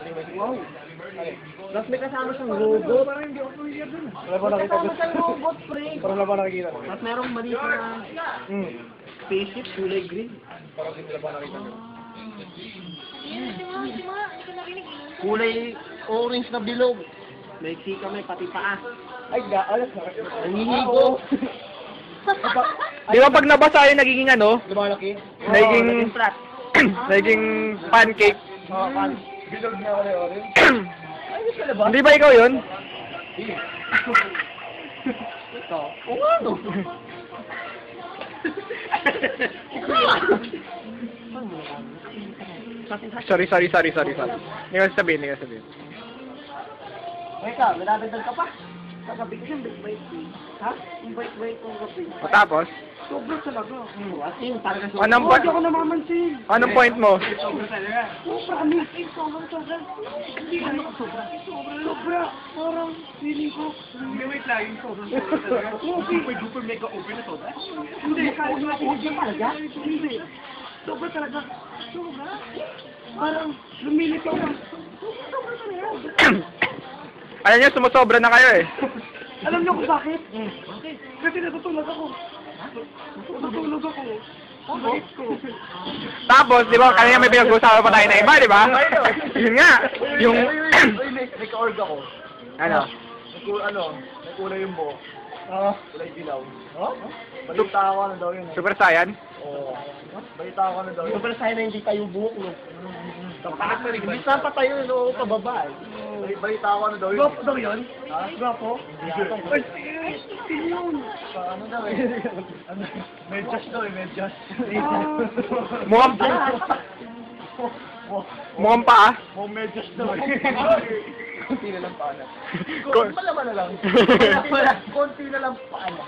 Wow. Tapos may kasama siyang robot. Parang hindi ako familiar dun. Wala ba nakita? Kasama siyang robot, pre. Parang wala ba nakikita? Tapos merong maliit na spaceship, kulay green. Parang hindi ba nakita? Kulay orange na bilog. May sika, may pati paa. Ay, alas na. Nangihigo. Di ba pag nabasa yun, nagiging ano? Lumalaki? Nagiging, flat. nagiging pancake. Bilog na wala orange. Ay, gusto na ba? Hindi ba ikaw yun? Ito. Oo, ano? Sorry. Hindi ko sabihin. Wait ka, nadadagdag ka pa. Kagabi kasi bait-bait. Ha? Yung bait-bait kong gabi. O tapos, Sobra talaga. As in, talaga sobra. anong, Hindi ako namamansin. anong point mo? Sobra talaga. Sobra kami. Sobra. Hindi ka sobra. Sobra. Parang feeling ko. Hindi, wait lang. Yung sobra talaga. Okay. May super mega open na sobra. Hindi. Kahit na sobra talaga. Hindi. Sobra talaga. Sobra. Parang lumilip ako. Sobra talaga. Alam niyo, sumusobra na kayo eh. Alam niyo kung bakit? Bakit? Kasi natutulog ako. Natutulog ako. Bakit ko? Tapos, di ba, kanina may pinag-uusapan pa tayo na iba, di ba? Yun nga, yung... May ka-org ako. ano? May kulay yung buhok. Kulay dilaw. Balita ako na daw yun. Super Saiyan? Oo. Balita ako na daw yun. Sobrang sana hindi tayo buhok, no? Hindi saan pa tayo, no? Pababa, eh. Balita ako na daw yun. Gwapo daw yun? Ha? Gwapo? Ay, sino yun? Ano daw eh? Medyas daw eh, medyas. Mukhang... Mukhang pa ah. Mukhang medyas daw eh. Konti na lang paana. Ko- Malaman na lang. Konti na lang paana.